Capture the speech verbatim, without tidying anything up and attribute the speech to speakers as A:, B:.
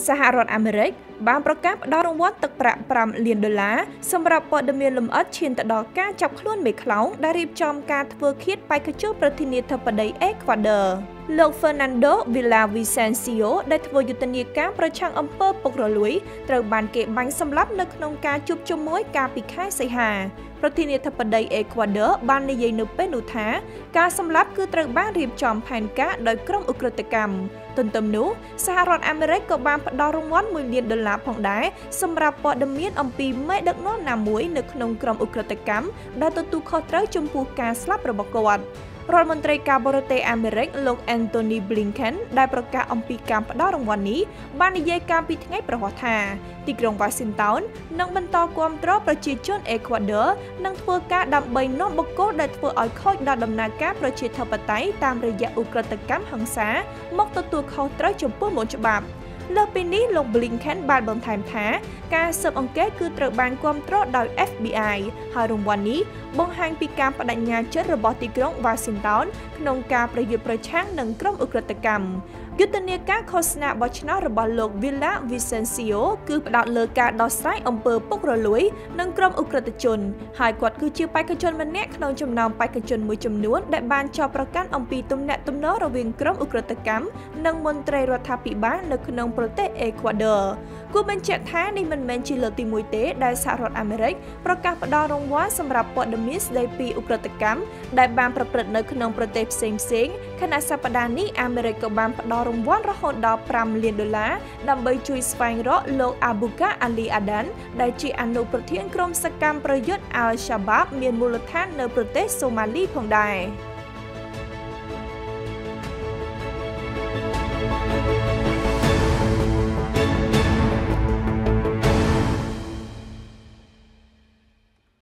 A: សហរដ្ឋអាមេរិកបានប្រកាសផ្តល់រង្វាន់ទឹកប្រាក់ប្រាំលានដុល្លារសម្រាប់ព័ត៌មានលម្អិតឈានទៅដល់ការចាប់ខ្លួនមេខ្លោងដែលរៀបចំការធ្វើឃាតបេក្ខជនប្រធានាធិបតីអេក្វាឌ័រលោក Fernando Villavicencio ដែលធ្វើយុទ្ធនាការប្រឆាំងអំពើពុករលួយត្រូវបានគេបាញ់សម្លាប់នៅក្នុងការជួបជុំមួយកាលពីខែសីហាប្រធានាធិបតីអេក្វាឌ័របាននិយាយនៅពេលនោះថាការសម្លាប់គឺត្រូវបានរៀបចំផែនការដោយក្រុមឧក្រិដ្ឋកម្មទន្ទឹមនោះសហរដ្ឋអាមេរិកក៏បានផ្តល់រង្វាន់មួយលានដុល្លារផងដែរសម្រាប់ព័ត៌មានអំពីមេដឹកនាំណាមួយនៅក្នុងក្រុមឧក្រិដ្ឋកម្មដែលទទួលខុសត្រូវចំពោះការស្លាប់របស់គាត់រដ្ឋមន្ត្រីការបរទេសអាមេរិកលោក Antony Blinken ដែលប្រកាសអំពីការផ្តល់រង្វាន់នេះបាននិយាយកាលពីថ្ងៃប្រហ័សថាទីក្រុង Washington នឹងបន្តគាំទ្រប្រជាជនអេក្វាឌ័រនិងធ្វើការដើម្បីនាំបុគ្គលដែលធ្វើឲ្យខូចដល់ដំណើរការប្រជាធិបតេយ្យតាមរយៈឧក្រិដ្ឋកម្មហិង្សាមកទទួលខុសត្រូវចំពោះមុខច្បាប់លើពីនេះលោក Blinken បានបន្ថែមថាការស៊ើបអង្កេតគឺត្រូវបានគាំទ្រដោយ F B I ហើយរង្វាន់នេះបង្ហាញពីការបដិញ្ញាចិត្តរបស់ទីក្រុង Washington ក្នុងការប្រយុទ្ធប្រឆាំងនឹងក្រុមឧក្រិដ្ឋកម្មយុទ្ធនាការឃោសនាបោះឆ្នោតរបស់លោក Villavicencio គឺផ្ដោតលើការដោះស្រាយអំពើពុករលួយនិងក្រុមឧក្រិដ្ឋជនហើយគាត់គឺជាបេក្ខជនម្នាក់ក្នុងចំណោមបេក្ខជនមួយចំនួនដែលបានចោទប្រកាន់អំពីទំនាក់ទំនងរវាងក្រុមឧក្រិដ្ឋកម្មនិងមន្ត្រីរដ្ឋាភិបាលនៅក្នុងប្រទេសអេក្វាឌ័រគួរបញ្ជាក់ថានេះមិនមែនជាលើកទីមួយទេដែលសហរដ្ឋអាមេរិកប្រកាសផ្តល់រង្វាន់សម្រាប់ព័ត៌មានស្តីពីឧក្រិដ្ឋកម្មដែលបានប្រព្រឹត្តនៅក្នុងប្រទេសផ្សេងៗខណៈសប្តាហ៍នេះអាមេរិកក៏បានផ្តល់រង្វាន់រហូតដល់ប្រាំលានដុល្លារដើម្បីជួយស្វែងរកលោក Abu Bakr Ali Adan ដែលជាអនុប្រធានក្រុមសកម្មប្រយុទ្ធ Al-Shabaab មានមូលដ្ឋាននៅប្រទេសសូម៉ាលីផងដែរ